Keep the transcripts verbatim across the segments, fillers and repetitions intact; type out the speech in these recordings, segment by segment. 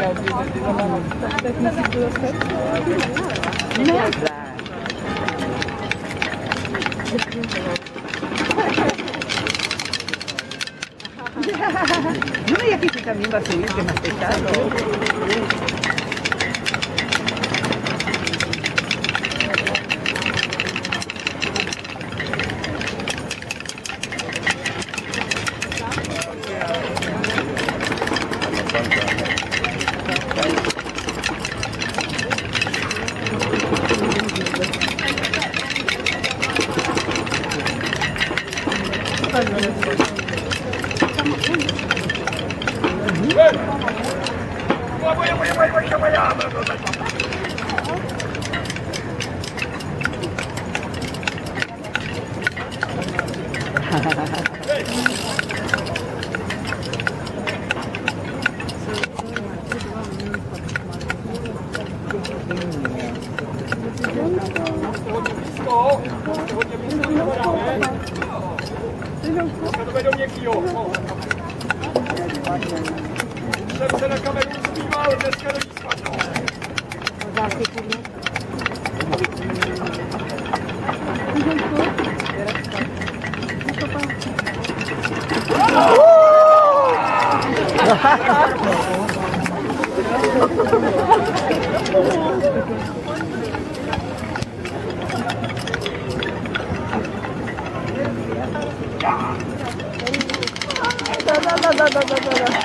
Tak musíš to dostat? Ne. No y aquí sí también va a subir, que más pesado. Jsem se na kameru zpíval, dneska do ní spadnou. Da, da, da, da, da, da, da.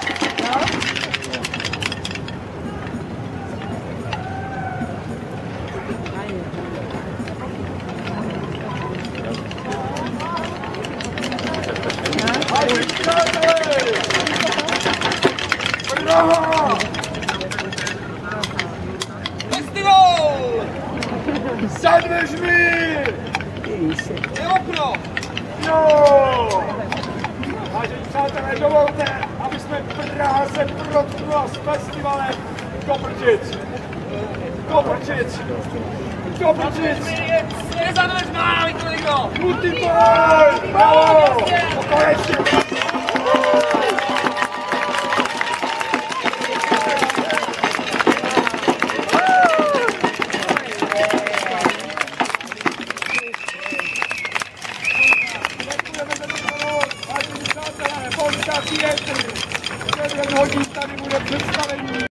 Bravo! Festival! Za dveřmi! Je okno! Jo! Vážení přátelé, dovolte, aby jsme Praze protklo s festivalem Koprčic. Koprčic! Koprčic! Je za dveřma, Viktoriko! Multipol! Bravo! Konečně! Vážení přátelé, Polska Theatre! Jeden hodin tady bude představení.